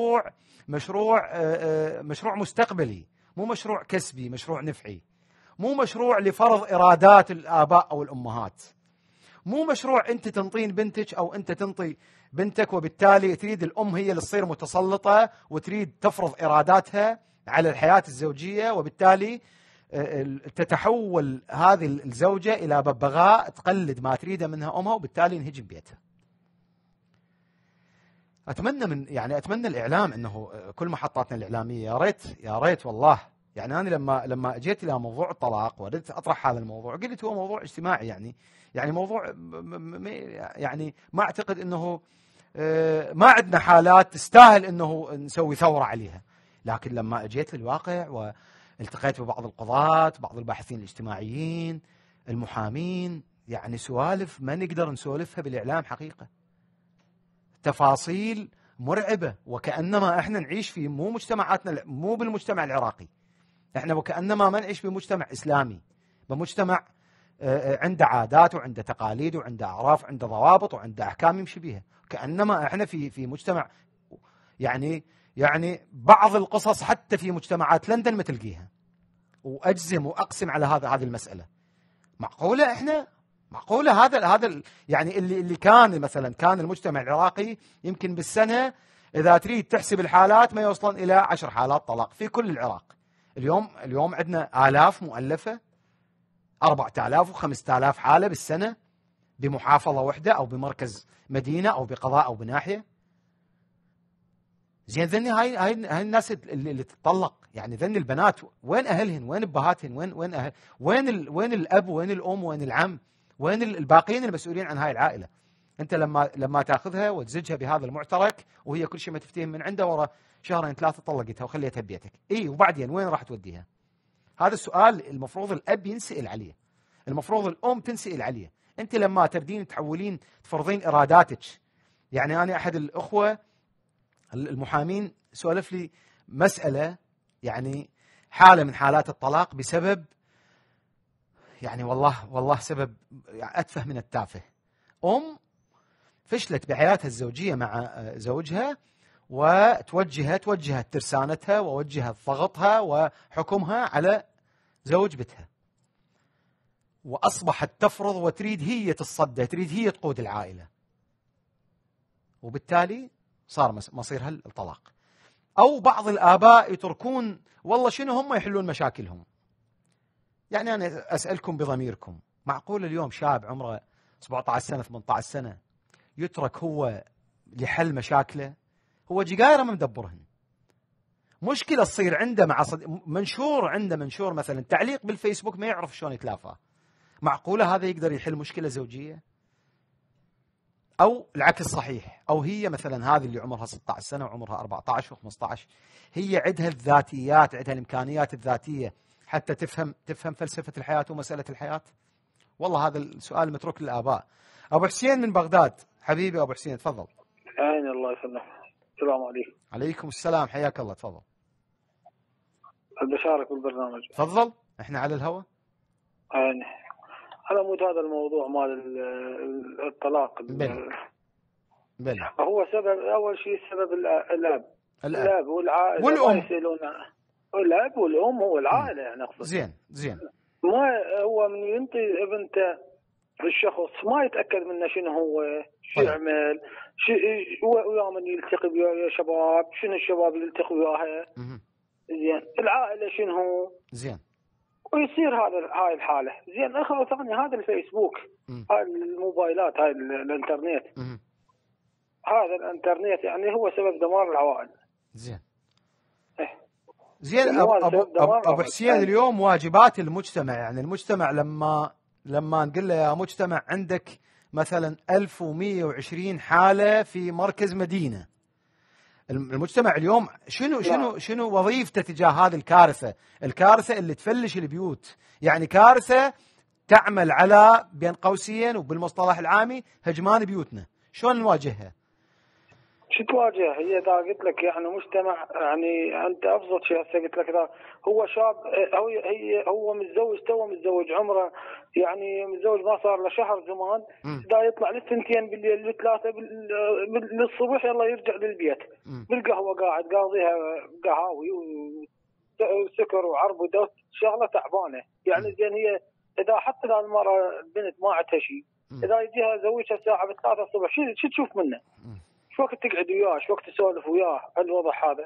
مشروع مستقبلي، مو مشروع كسبي، مشروع نفعي، مو مشروع لفرض إرادات الآباء أو الأمهات، مو مشروع أنت تنطين بنتك أو أنت تنطي بنتك وبالتالي تريد الأم هي اللي تصير متسلطة وتريد تفرض إراداتها على الحياة الزوجية، وبالتالي تتحول هذه الزوجة إلى ببغاء تقلد ما تريده منها أمها، وبالتالي انهجم بيتها. أتمنى الإعلام أنه كل محطاتنا الإعلامية يا ريت والله. يعني أنا لما جيت إلى موضوع الطلاق وردت أطرح هذا الموضوع، قلت هو موضوع اجتماعي، يعني موضوع يعني ما أعتقد أنه ما عندنا حالات تستاهل أنه نسوي ثورة عليها. لكن لما جيت للواقع والتقيت ببعض القضاة، بعض الباحثين الاجتماعيين، المحامين، يعني سوالف ما نقدر نسولفها بالإعلام حقيقة، تفاصيل مرعبة، وكأنما احنا نعيش في مو مجتمعاتنا، مو بالمجتمع العراقي، احنا وكأنما ما نعيش بمجتمع إسلامي، بمجتمع عنده عادات وعنده تقاليد وعنده أعراف وعنده ضوابط وعنده أحكام يمشي بها، كأنما احنا في مجتمع. يعني بعض القصص حتى في مجتمعات لندن ما تلقيها، وأجزم وأقسم على هذه المسألة. معقولة هذا يعني اللي كان المجتمع العراقي يمكن بالسنة إذا تريد تحسب الحالات ما يوصلن إلى 10 حالات طلاق في كل العراق. اليوم عندنا آلاف مؤلفة، 4000 و5000 حالة بالسنة بمحافظة واحدة أو بمركز مدينة أو بقضاء أو بناحية. زين ذني هاي الناس اللي تتطلق، يعني ذني البنات وين أهلهن؟ وين أبهاتهن؟ وين الأب؟ وين الأم؟ وين العم؟ وين الباقيين المسؤولين عن هاي العائلة؟ أنت لما تأخذها وتزجها بهذا المعترك وهي كل شيء ما تفتهم من عنده، ورا 2-3 طلقتها وخليتها ببيتك، وبعدين وين راح توديها؟ هذا السؤال المفروض الأب ينسأل عليه، المفروض الأم تنسأل عليه. أنت لما تردين تحولين تفرضين إراداتك، يعني أنا أحد الأخوة المحامين سولف لي مسألة، يعني حالة من حالات الطلاق بسبب، يعني والله سبب أتفه من التافه. فشلت بحياتها الزوجية مع زوجها، وتوجهت ترسانتها ووجهت ضغطها وحكمها على زوج بتها، وأصبحت تفرض وتريد هي تصدى، تريد هي تقود العائلة، وبالتالي صار مصيرها الطلاق. أو بعض الآباء يتركون، والله شنو هم يحلون مشاكلهم. يعني أنا أسألكم بضميركم، معقول اليوم شاب عمره 17 سنة 18 سنة يترك هو لحل مشاكله؟ هو جيجايره ما مدبرهن. مشكلة تصير عنده مع منشور مثلا تعليق بالفيسبوك ما يعرف شلون يتلافاه. معقولة هذا يقدر يحل مشكلة زوجية؟ أو العكس صحيح، أو هي مثلا هذه اللي عمرها 16 سنة وعمرها 14 و15 هي عندها الذاتيات، عندها الإمكانيات الذاتية حتى تفهم فلسفة الحياة ومسألة الحياة. والله هذا السؤال متروك للآباء. أبو حسين من بغداد، حبيبي أبو حسين تفضل. عين الله يسلمك. السلام عليكم. عليكم السلام، حياك الله، تفضل. بشارك بالبرنامج. تفضل، احنا على الهواء. عين. على مود هذا الموضوع مال الطلاق. بلى. هو سبب، أول شيء سبب الأب والعائلة والأم. الأب والأم هو العائلة يعني أقصد. زين. ما هو من ينطي ابنته الشخص ما يتأكد منه شنو هو، شو يعمل، ويا من يلتقي ويا شباب، شنو الشباب اللي يلتقي وياها. زين العائلة شنو هو. زين. ويصير هاي الحالة. زين أخوة ثانية، هذا الفيسبوك، هاي الموبايلات، هاي الانترنت، هذا الانترنت يعني هو سبب دمار العوائل. زين أبو حسين، اليوم واجبات المجتمع، يعني المجتمع لما نقول له يا مجتمع عندك مثلا 1120 حالة في مركز مدينة، المجتمع اليوم شنو وظيفته تجاه هذه الكارثة اللي تفلش البيوت، يعني كارثة تعمل على بين قوسين وبالمصطلح العامي هجمان بيوتنا، شلون نواجهها؟ شو تواجه؟ هي دا قلت لك يعني مجتمع، يعني انت ابسط شيء هسه قلت لك دا هو شاب، هو متزوج عمره يعني متزوج ما صار له شهر زمان، دا يطلع للثنتين بالليل للثلاثه للصبح يلا يرجع للبيت بالقهوه قاعد قاضيها قهاوي وسكر وعرب ودوت، شغله تعبانه يعني. زين هي اذا حتى اذا المراه البنت ما عندها شيء، اذا يجيها زوجها الساعه 3 الصبح شو تشوف منه؟ شو وقت تقعد وياه، شو وقت تسولف وياه الوضع هذا؟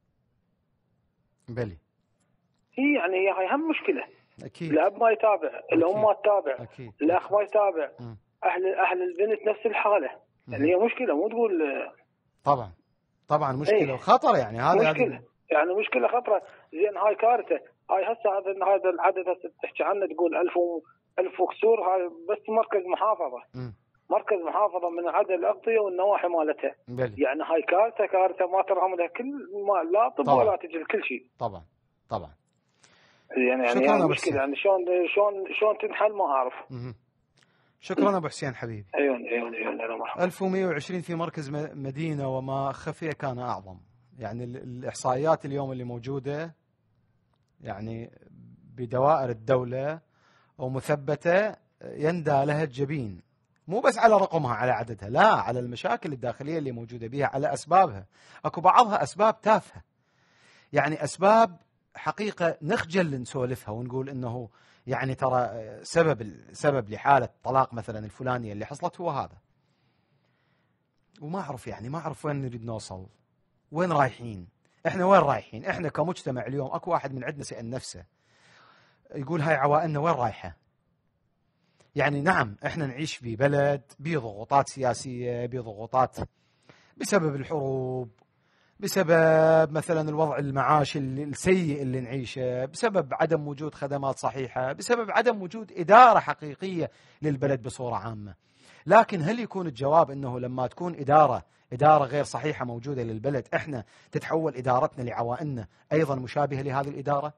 بلي. هي يعني هي هم مشكله. اكيد. الاب ما يتابع، الام ما تتابع، أكيد. الاخ ما يتابع، اهل البنت نفس الحاله. يعني هي مشكله، مو تقول. طبعا مشكله وخطر، يعني هذا مشكله يعني مشكله خطره. زين هاي كارثه. هاي هسه هذا العدد هسه تحكي عنه تقول 1000 وكسور، هاي بس مركز محافظه. مركز محافظة من عدد الأغطية والنواحي مالتها. يعني هاي كارثة ما ترحم لها كل ما، لا طب ولا تجي كل شيء. طبعا. يعني مشكلة، يعني شلون تنحل ما أعرف. شكرا أبو حسين حبيبي. عيون 1120 في مركز مدينة، وما خفي كان أعظم. يعني الإحصائيات اليوم اللي موجودة يعني بدوائر الدولة ومثبتة يندى لها الجبين، مو بس على رقمها على عددها، لا، على المشاكل الداخلية اللي موجودة بها، على أسبابها. أكو بعضها أسباب تافهة، يعني أسباب حقيقة نخجل نسولفها ونقول إنه يعني ترى سبب لحالة طلاق مثلا الفلانية اللي حصلت هو هذا. وما أعرف وين نريد نوصل، وين رايحين، إحنا وين رايحين. إحنا كمجتمع اليوم أكو واحد من عندنا سأل نفسه يقول هاي عوائلنا وين رايحة؟ يعني نعم احنا نعيش في بلد بضغوطات سياسية، بضغوطات بسبب الحروب، بسبب مثلا الوضع المعاشي السيء اللي نعيشه، بسبب عدم وجود خدمات صحيحة، بسبب عدم وجود إدارة حقيقية للبلد بصورة عامة. لكن هل يكون الجواب انه لما تكون إدارة غير صحيحة موجودة للبلد احنا تتحول إدارتنا لعوائلنا ايضا مشابهة لهذه الإدارة؟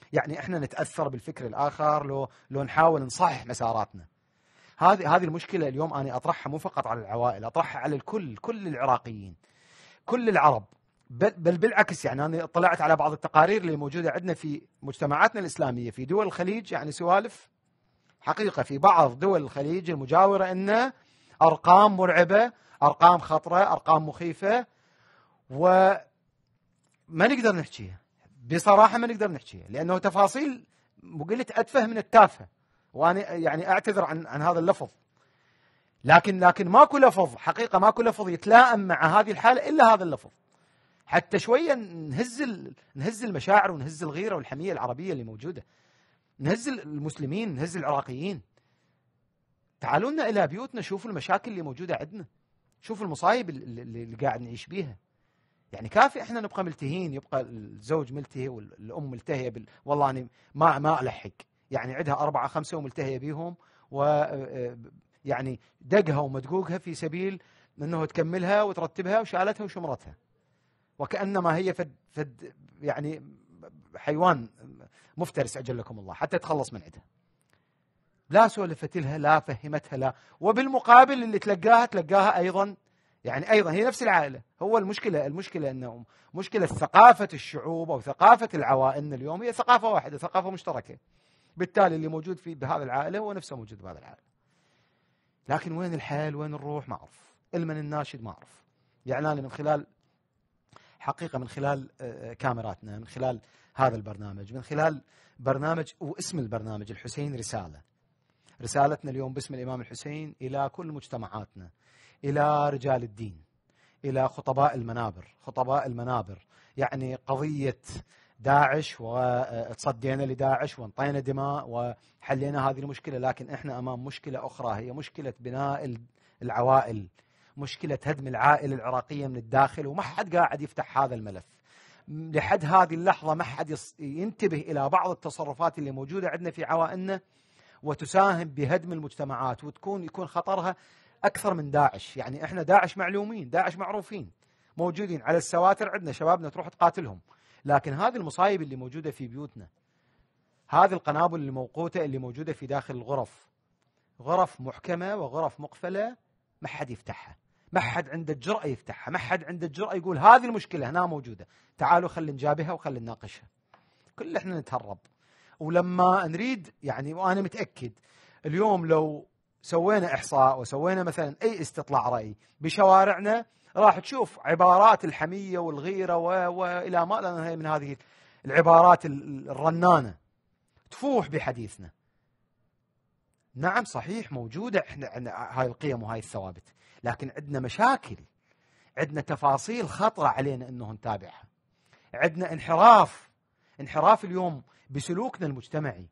يعني احنا نتاثر بالفكر الاخر لو نحاول نصحح مساراتنا. هذه المشكله اليوم انا اطرحها مو فقط على العوائل، اطرحها على الكل، كل العراقيين، كل العرب، بل بالعكس. يعني انا اطلعت على بعض التقارير اللي موجوده عندنا في مجتمعاتنا الاسلاميه في دول الخليج، يعني سوالف حقيقه في بعض دول الخليج المجاوره ان ارقام مرعبه، ارقام خطره، ارقام مخيفه، وما نقدر نحكيها بصراحه، ما نقدر نحكيها لانه تفاصيل قلت اتفه من التافهه، وانا يعني اعتذر عن هذا اللفظ، لكن ماكو لفظ حقيقه، ماكو لفظ يتلائم مع هذه الحاله الا هذا اللفظ، حتى شويه نهز المشاعر ونهز الغيره والحميه العربيه اللي موجوده، نهز المسلمين، نهز العراقيين. تعالوا لنا الى بيوتنا، شوفوا المشاكل اللي موجوده عندنا، شوفوا المصايب اللي قاعد نعيش بيها. يعني كافي احنا نبقى ملتهين، يبقى الزوج ملتهي والام ملتهيه والله انا ما الحق، يعني عندها 4 5 وملتهيه بيهم، و يعني دقها ومدقوقها في سبيل انه تكملها وترتبها وشالتها وشمرتها، وكانما هي فد يعني حيوان مفترس اجلكم الله حتى تخلص من عندها. لا سولفت لها، لا فهمتها، لا. وبالمقابل اللي تلقاها ايضا، يعني ايضا هي نفس العائله. هو المشكله انه مشكله ثقافه الشعوب او ثقافه العوائل اليوم هي ثقافه واحده، ثقافه مشتركه، بالتالي اللي موجود بهذه العائله هو نفسه موجود بهذه العائله. لكن وين الحل، وين نروح، ما اعرف. المن الناشد ما اعرف. يعني انا من خلال حقيقه، من خلال كاميراتنا، من خلال هذا البرنامج، من خلال برنامج واسم البرنامج الحسين رسالتنا اليوم باسم الامام الحسين الى كل مجتمعاتنا، الى رجال الدين، الى خطباء المنابر. يعني قضيه داعش، وتصدينا لداعش وانطينا دماء وحلينا هذه المشكله، لكن احنا امام مشكله اخرى، هي مشكله بناء العوائل، مشكله هدم العائله العراقيه من الداخل، وما حد قاعد يفتح هذا الملف لحد هذه اللحظه. ما حد ينتبه الى بعض التصرفات اللي موجوده عندنا في عوائلنا وتساهم بهدم المجتمعات، يكون خطرها اكثر من داعش. يعني احنا داعش معلومين، داعش معروفين، موجودين على السواتر، عندنا شبابنا تروح تقاتلهم، لكن هذه المصايب اللي موجوده في بيوتنا، هذه القنابل الموقوته اللي موجوده في داخل الغرف، غرف محكمه وغرف مقفله، ما حد يفتحها، ما حد عنده الجرأة يفتحها، ما حد عنده الجرأة يقول هذه المشكله هنا موجوده، تعالوا خلينا نجابهها وخلينا نناقشها. كل احنا نتهرب. ولما نريد، يعني وانا متاكد اليوم لو سوينا احصاء وسوينا مثلا اي استطلاع راي بشوارعنا، راح تشوف عبارات الحميه والغيره والى ما لا نهايه من هذه العبارات الرنانه تفوح بحديثنا. نعم صحيح موجوده احنا هاي القيم وهاي الثوابت، لكن عندنا مشاكل، عندنا تفاصيل خطره علينا انه نتابعها، عندنا انحراف اليوم بسلوكنا المجتمعي.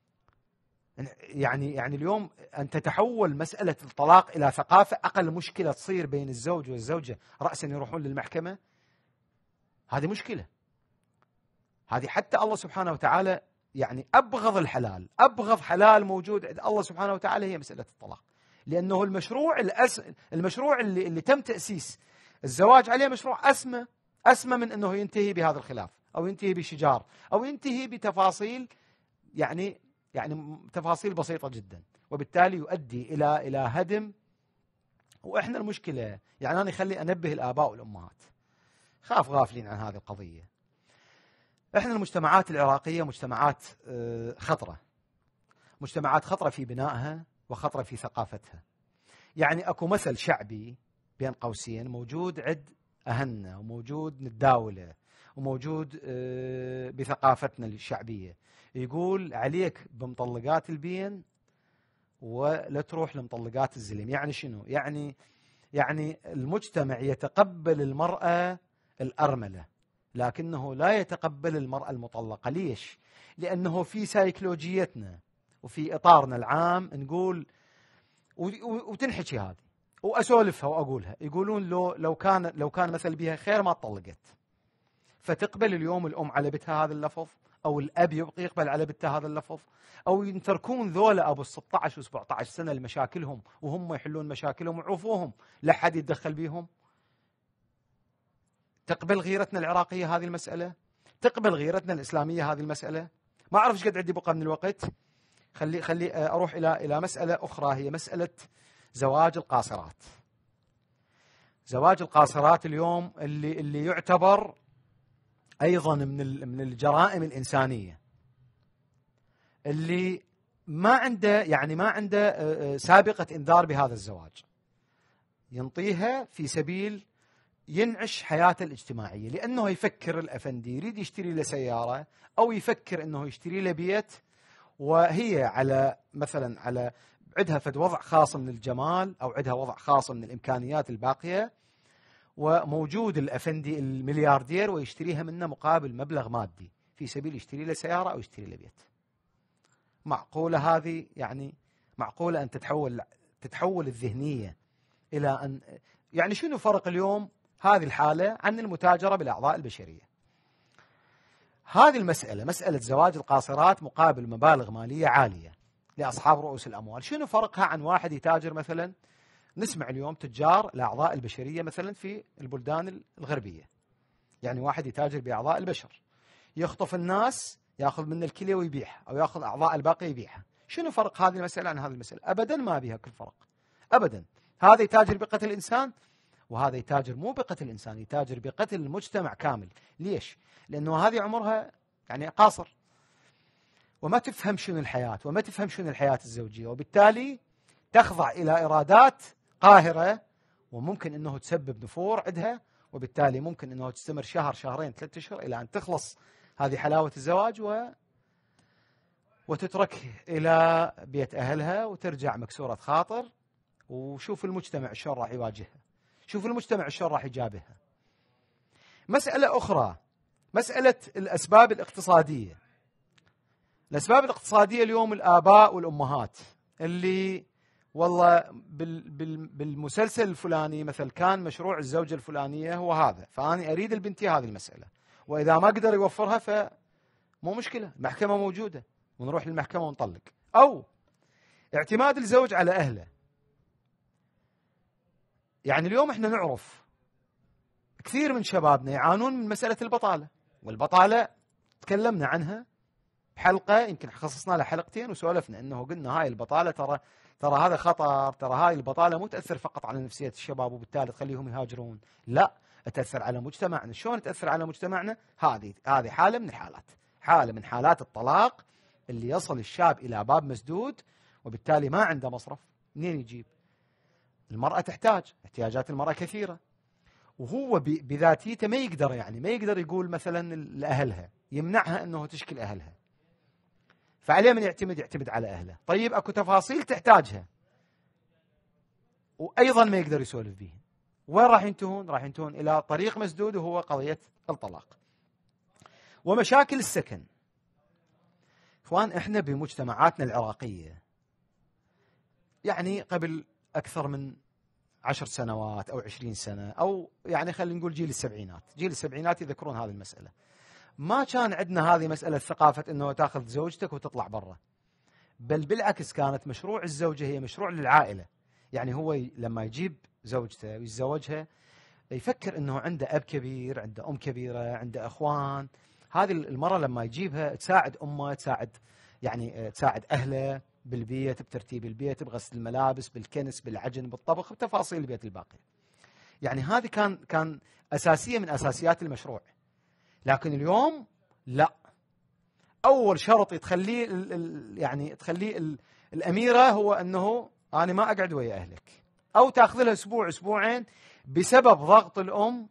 يعني اليوم أن تتحول مسألة الطلاق إلى ثقافة، أقل مشكلة تصير بين الزوج والزوجة رأسا يروحون للمحكمة، هذه مشكلة. هذه حتى الله سبحانه وتعالى يعني أبغض الحلال، أبغض حلال موجود عند الله سبحانه وتعالى هي مسألة الطلاق، لأنه المشروع اللي تم تأسيس الزواج عليه مشروع أسمى من أنه ينتهي بهذا الخلاف أو ينتهي بشجار أو ينتهي بتفاصيل يعني تفاصيل بسيطة جدا، وبالتالي يؤدي إلى هدم. وإحنا المشكلة، يعني أنا خلي أنبه الآباء والأمهات، خاف غافلين عن هذه القضية. إحنا المجتمعات العراقية مجتمعات خطرة، مجتمعات خطرة في بنائها وخطرة في ثقافتها. يعني أكو مثل شعبي بين قوسين موجود عند أهلنا وموجود نتداوله وموجود بثقافتنا الشعبية، يقول عليك بمطلقات البين ولا تروح لمطلقات الزلم. يعني شنو؟ يعني المجتمع يتقبل المرأة الأرملة لكنه لا يتقبل المرأة المطلقة. ليش؟ لأنه في سيكولوجيتنا وفي إطارنا العام نقول وتنحكي هذه وأسولفها وأقولها، يقولون لو كان مثل بها خير ما طلقت. فتقبل اليوم الأم على بنتها هذا اللفظ، أو الأب يبقى يقبل على بنته هذا اللفظ، أو يتركون ذولا أبو 16 و17 سنة لمشاكلهم وهم يحلون مشاكلهم ويعوفوهم لا حد يتدخل بيهم. تقبل غيرتنا العراقية هذه المسألة؟ تقبل غيرتنا الإسلامية هذه المسألة؟ ما أعرف إيش قد عندي بقى من الوقت. خلي أروح إلى مسألة أخرى، هي مسألة زواج القاصرات. زواج القاصرات اليوم اللي يعتبر أيضا من الجرائم الإنسانية، اللي ما عنده سابقة إنذار بهذا الزواج، ينطيها في سبيل ينعش حياته الاجتماعية، لأنه يفكر الأفندي يريد يشتري له سيارة، أو يفكر أنه يشتري له بيت، وهي على مثلا على عندها فد وضع خاص من الجمال، أو عندها وضع خاص من الإمكانيات الباقية، وموجود الأفندي الملياردير ويشتريها منه مقابل مبلغ مادي في سبيل يشتري له سيارة أو يشتري له بيت. معقولة هذه؟ معقولة أن تتحول الذهنية إلى أن شنو فرق اليوم هذه الحالة عن المتاجرة بالأعضاء البشرية؟ هذه مسألة زواج القاصرات مقابل مبالغ مالية عالية لأصحاب رؤوس الأموال، شنو فرقها عن واحد يتاجر مثلا؟ نسمع اليوم تجار الأعضاء البشرية مثلا في البلدان الغربية، واحد يتاجر بأعضاء البشر، يخطف الناس، يأخذ من الكلية ويبيعها، أو يأخذ أعضاء الباقي يبيعها. شنو فرق هذه المسألة عن هذه المسألة؟ أبدا ما بها كل فرق أبدا. هذا يتاجر بقتل الإنسان، وهذا يتاجر مو بقتل الإنسان، يتاجر بقتل المجتمع كامل. ليش؟ لأنه هذه عمرها قاصر، وما تفهم شنو الحياة، وما تفهم شنو الحياة الزوجية، وبالتالي تخضع إلى إرادات قاهرة، وممكن أنه تسبب نفور عندها، وبالتالي ممكن أنه تستمر شهر، شهرين، 3 أشهر إلى أن تخلص هذه حلاوة الزواج وتترك إلى بيت أهلها وترجع مكسورة خاطر. وشوف المجتمع شلون راح يواجهها، شوف المجتمع شلون راح يجابهها. مسألة أخرى، مسألة الأسباب الاقتصادية. الأسباب الاقتصادية اليوم الآباء والأمهات اللي والله بالمسلسل الفلاني مثل كان مشروع الزوجة الفلانية هو هذا، فأنا أريد البنتي هذه المسألة، وإذا ما قدر يوفرها فمو مشكلة، المحكمة موجودة ونروح للمحكمة ونطلق. أو اعتماد الزوج على أهله. اليوم احنا نعرف كثير من شبابنا يعانون من مسألة البطالة، والبطالة تكلمنا عنها بحلقة، يمكن خصصنا لها حلقتين وسولفنا انه قلنا هاي البطالة ترى هذا خطر، ترى هاي البطالة مو تأثر فقط على نفسية الشباب وبالتالي تخليهم يهاجرون، لا، تأثر على مجتمعنا. شلون تأثر على مجتمعنا؟ هذه حالة من الحالات، حالة من حالات الطلاق اللي يصل الشاب إلى باب مسدود، وبالتالي ما عنده مصرف، منين يجيب؟ المرأة تحتاج، احتياجات المرأة كثيرة، وهو بذاتيته ما يقدر يقول مثلا لأهلها، يمنعها أنه تشكل أهلها، فعليه من يعتمد على أهله. طيب أكو تفاصيل تحتاجها وأيضا ما يقدر يسولف بيها، وين راح ينتهون؟ راح ينتهون إلى طريق مسدود، وهو قضية الطلاق. ومشاكل السكن. إخوان، إحنا بمجتمعاتنا العراقية قبل أكثر من 10 سنوات أو 20 سنة، أو خلينا نقول جيل السبعينات يذكرون هذه المسألة، ما كان عندنا هذه مسألة ثقافة أنه تأخذ زوجتك وتطلع برا، بل بالعكس كانت مشروع الزوجة هي مشروع للعائلة. هو لما يجيب زوجته ويتزوجها يفكر أنه عنده أب كبير، عنده أم كبيرة، عنده أخوان. هذه المرة لما يجيبها تساعد أمه، تساعد أهله بالبيت، بترتيب البيت، بغسل الملابس، بالكنس، بالعجن، بالطبخ، بتفاصيل البيت الباقي. هذه كان أساسية من أساسيات المشروع. لكن اليوم لا، أول شرط تخليه الأميرة هو أنه أنا ما أقعد ويا أهلك، أو تأخذ لها أسبوع أسبوعين بسبب ضغط الأم،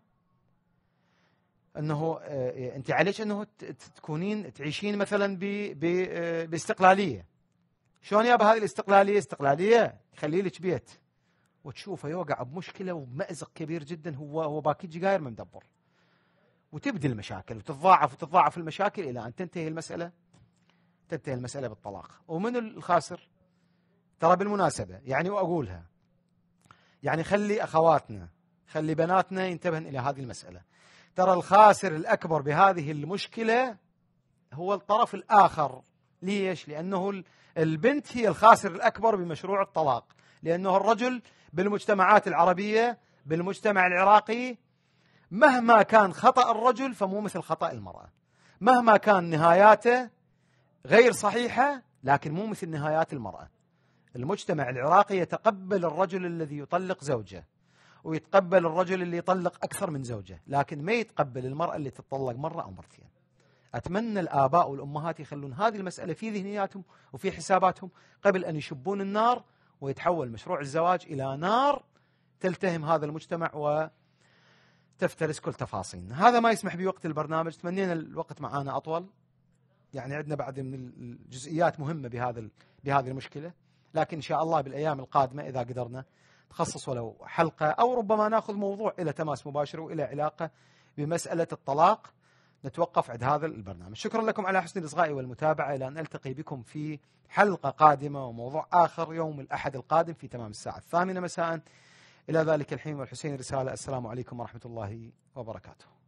أنه أنت عليك أنه تعيشين مثلا باستقلالية. شلون يابا هذه الاستقلالية؟ يخلي لك بيت وتشوفه يوقع بمشكلة ومأزق كبير جدا، هو باكي جاير ما مدبر، وتبدي المشاكل وتتضاعف المشاكل إلى أن تنتهي المسألة بالطلاق. ومن الخاسر؟ ترى بالمناسبة وأقولها خلي أخواتنا، خلي بناتنا ينتبهن إلى هذه المسألة. ترى الخاسر الأكبر بهذه المشكلة هو الطرف الآخر. ليش؟ لأنه البنت هي الخاسر الأكبر بمشروع الطلاق، لأنه الرجل بالمجتمعات العربية، بالمجتمع العراقي، مهما كان خطأ الرجل فمو مثل خطأ المرأة، مهما كان نهاياته غير صحيحة، لكن مو مثل نهايات المرأة. المجتمع العراقي يتقبل الرجل الذي يطلق زوجه، ويتقبل الرجل اللي يطلق أكثر من زوجه، لكن ما يتقبل المرأة اللي تطلق مرة أو مرتين. أتمنى الآباء والأمهات يخلون هذه المسألة في ذهنياتهم وفي حساباتهم قبل أن يشبون النار ويتحول مشروع الزواج إلى نار تلتهم هذا المجتمع وتفترس كل تفاصيلنا. هذا ما يسمح بوقت البرنامج، تمنينا الوقت معانا أطول، يعني عندنا بعد من الجزئيات مهمة بهذه المشكلة، لكن إن شاء الله بالأيام القادمة إذا قدرنا تخصص ولو حلقة أو ربما نأخذ موضوع إلى تماس مباشر وإلى علاقة بمسألة الطلاق، نتوقف عند هذا البرنامج. شكرا لكم على حسن الإصغاء والمتابعة، إلى أن ألتقي بكم في حلقة قادمة وموضوع آخر يوم الأحد القادم في تمام الساعة 8 مساء. إلى ذلك الحين والحسين رسالة، السلام عليكم ورحمة الله وبركاته.